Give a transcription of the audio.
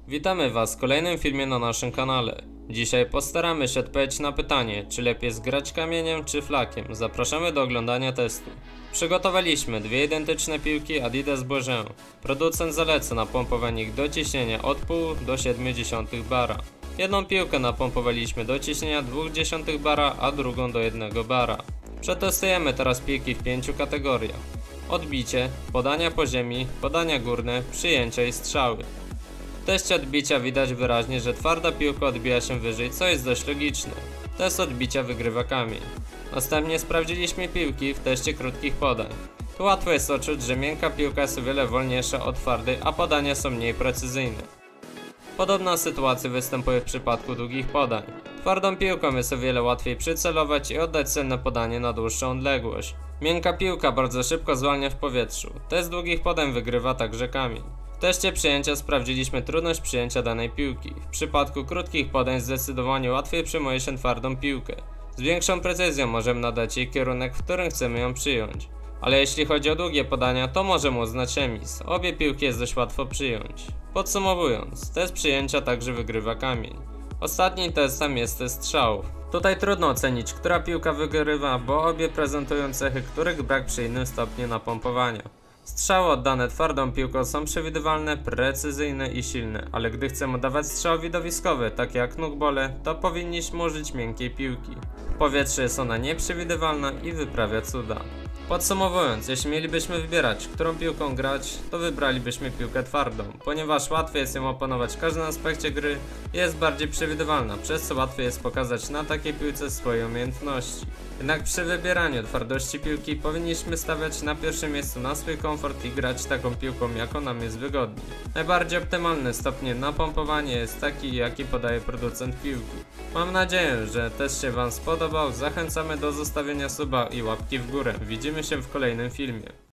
Witamy Was w kolejnym filmie na naszym kanale. Dzisiaj postaramy się odpowiedzieć na pytanie, czy lepiej jest grać kamieniem czy flakiem. Zapraszamy do oglądania testu. Przygotowaliśmy dwie identyczne piłki Adidas Bourgeon. Producent zaleca napompowanie ich do ciśnienia od 0,5 do 0,7 bara. Jedną piłkę napompowaliśmy do ciśnienia 0,2 bara, a drugą do 1 bara. Przetestujemy teraz piłki w 5 kategoriach: odbicie, podania po ziemi, podania górne, przyjęcia i strzały. W teście odbicia widać wyraźnie, że twarda piłka odbija się wyżej, co jest dość logiczne. Test odbicia wygrywa kamień. Następnie sprawdziliśmy piłki w teście krótkich podań. Tu łatwo jest odczuć, że miękka piłka jest o wiele wolniejsza od twardej, a podania są mniej precyzyjne. Podobna sytuacja występuje w przypadku długich podań. Twardą piłką jest o wiele łatwiej przycelować i oddać celne podanie na dłuższą odległość. Miękka piłka bardzo szybko zwalnia w powietrzu. Test długich podań wygrywa także kamień. W teście przyjęcia sprawdziliśmy trudność przyjęcia danej piłki. W przypadku krótkich podań zdecydowanie łatwiej przyjmuje się twardą piłkę. Z większą precyzją możemy nadać jej kierunek, w którym chcemy ją przyjąć. Ale jeśli chodzi o długie podania, to możemy uznać remis. Obie piłki jest dość łatwo przyjąć. Podsumowując, test przyjęcia także wygrywa kamień. Ostatnim testem jest test strzałów. Tutaj trudno ocenić, która piłka wygrywa, bo obie prezentują cechy, których brak przy innym stopniu napompowania. Strzały oddane twardą piłką są przewidywalne, precyzyjne i silne, ale gdy chcemy dawać strzał widowiskowy, takie jak knockbole, to powinniśmy użyć miękkiej piłki. W powietrzu jest ona nieprzewidywalna i wyprawia cuda. Podsumowując, jeśli mielibyśmy wybierać, którą piłką grać, to wybralibyśmy piłkę twardą, ponieważ łatwiej jest ją opanować w każdym aspekcie gry i jest bardziej przewidywalna, przez co łatwiej jest pokazać na takiej piłce swoje umiejętności. Jednak przy wybieraniu twardości piłki powinniśmy stawiać na pierwszym miejscu na swój komfort i grać taką piłką, jaką nam jest wygodniej. Najbardziej optymalny stopień napompowania jest taki, jaki podaje producent piłki. Mam nadzieję, że test się Wam spodobał. Zachęcamy do zostawienia suba i łapki w górę. Widzimy się w kolejnym filmie.